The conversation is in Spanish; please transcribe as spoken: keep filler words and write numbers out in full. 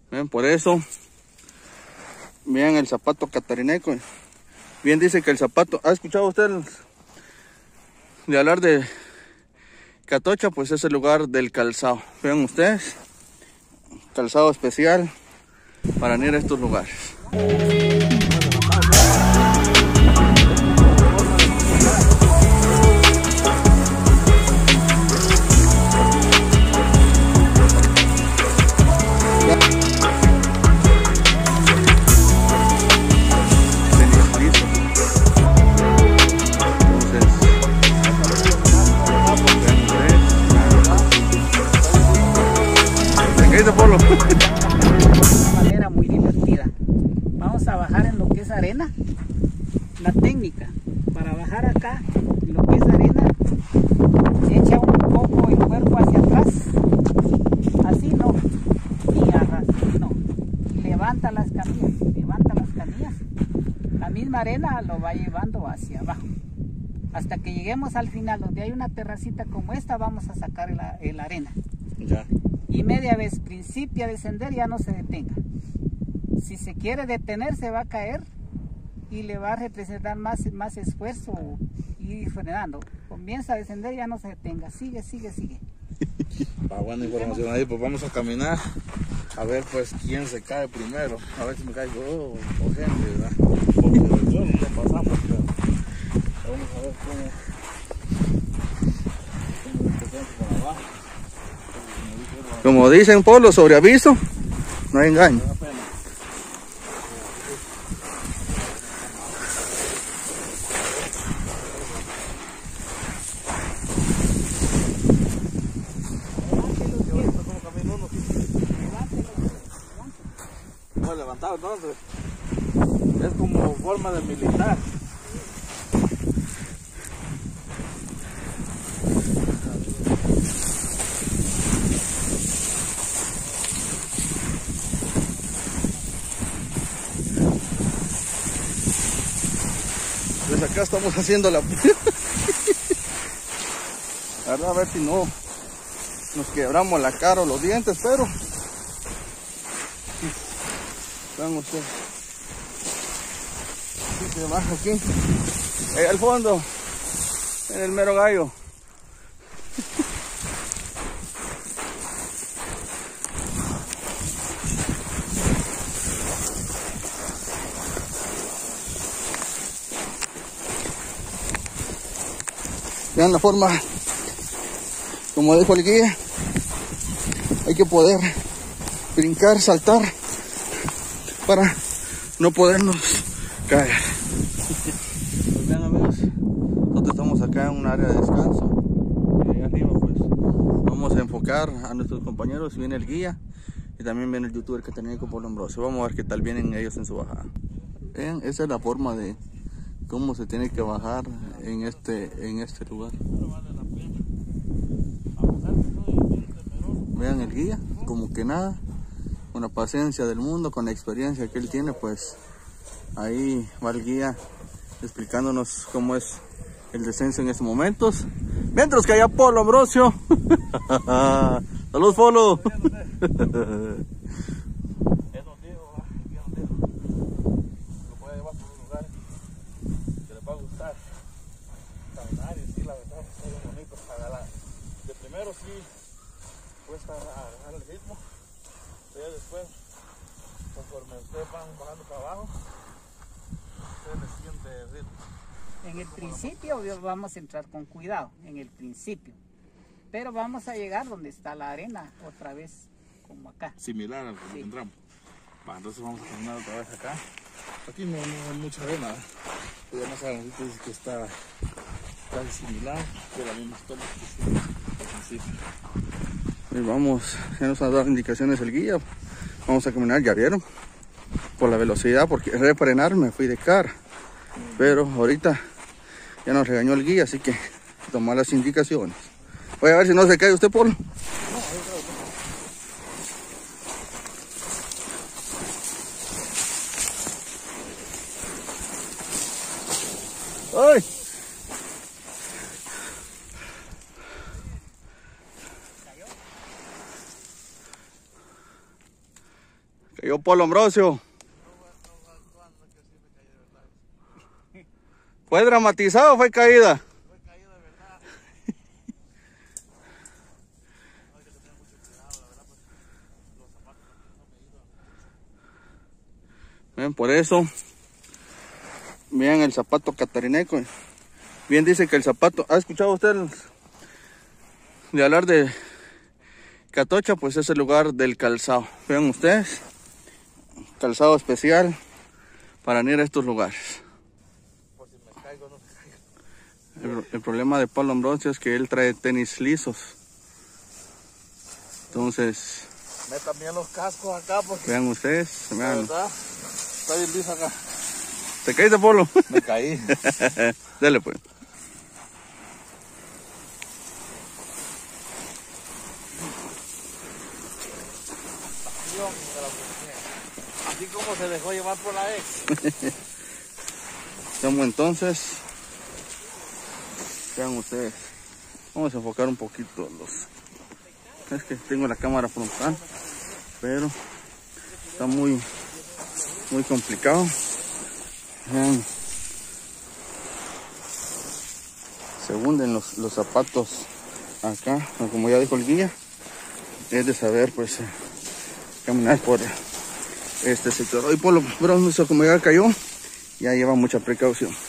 Ven, por eso, vean el zapato catarinenco. Bien dice que el zapato, ¿ha escuchado usted el, de hablar de Catocha? Pues es el lugar del calzado. Vean ustedes, calzado especial para ir a estos lugares. Polo. Una manera muy divertida. Vamos a bajar en lo que es arena. La técnica para bajar acá en lo que es arena, echa un poco el cuerpo hacia atrás, así no, y así no, levanta las camillas, levanta las camillas, la misma arena lo va llevando hacia abajo, hasta que lleguemos al final donde hay una terracita como esta. Vamos a sacar la, la arena. Ya. Y media vez principia a descender, ya no se detenga. Si se quiere detener, se va a caer y le va a representar más, más esfuerzo y ir frenando. Comienza a descender, ya no se detenga. Sigue, sigue, sigue. Ah, buena información ahí. Pues vamos a caminar a ver pues quién se cae primero. A ver si me caigo yo o gente, ¿verdad? Porque del suelo no pasamos, pero vamos a ver cómo, cómo empezamos por abajo. Como dicen, Polo, sobre aviso no hay engaño. ¿Cómo levantado entonces? Es como forma de militar. Pues acá estamos haciendo la... a ver si no nos quebramos la cara o los dientes, pero... vean ustedes. Aquí se baja aquí. Ahí al fondo. En el mero gallo. Vean la forma, como dijo el guía, hay que poder brincar, saltar para no podernos caer. Pues vean, amigos, nosotros estamos acá en un área de descanso y ahí arriba pues vamos a enfocar a nuestros compañeros. Viene el guía y también viene el youtuber Catarinenco Polo Ambrosio. Vamos a ver qué tal vienen ellos en su bajada. Vean, esa es la forma de cómo se tiene que bajar en este, en este lugar. Vean el guía, como que nada, con la paciencia del mundo, con la experiencia que él tiene, pues ahí va el guía explicándonos cómo es el descenso en estos momentos. Mientras que allá Polo Ambrosio. Saludos, Polo. Primero sí cuesta agarrar el ritmo, pero después, conforme ustedes van bajando para abajo, ustedes le sienten el ritmo. En el principio vamos a entrar con cuidado, en el principio, pero vamos a llegar donde está la arena otra vez, como acá. Similar a lo que sí. entramos. Va, entonces vamos a caminar otra vez acá. Aquí no, no hay mucha arena, pero ya más adelante dice que está casi similar, de la misma toma que sí. Y vamos, ya nos ha dado indicaciones el guía. Vamos a caminar, ya vieron, por la velocidad, porque refrenar me fui de cara, pero ahorita ya nos regañó el guía, así que tomar las indicaciones. Voy a ver si no se cae usted, Polo. ¡Ay! Cayó Polo Ambrosio. ¿Fue dramatizado o fue caída? Fue caída de verdad. No hay que tener mucho cuidado, la verdad, pues los zapatos no me ayudan mucho. Ven, por eso, vean el zapato catarineco. Bien dice que el zapato, ¿ha escuchado usted el, de hablar de Catocha? Pues es el lugar del calzado. Vean ustedes, calzado especial para ir a estos lugares. Por si me caigo, no me caigo. El, el problema de Polo Ambrosio es que él trae tenis lisos. Entonces, Metan bien los cascos acá porque vean ustedes, la vean. verdad está bien liso acá. ¿Te caíste, Polo? Me caí. Dale pues. Así como se dejó llevar por la ex. Estamos entonces, vean ustedes, vamos a enfocar un poquito los, es que tengo la cámara frontal, pero está muy, muy complicado. Vean, se hunden los, los zapatos acá, como ya dijo el guía, es de saber pues eh, caminar por este sector. Hoy Polo, bro, como ya cayó, ya lleva mucha precaución.